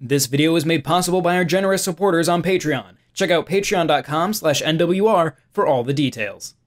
This video was made possible by our generous supporters on Patreon. Check out patreon.com/NWR for all the details.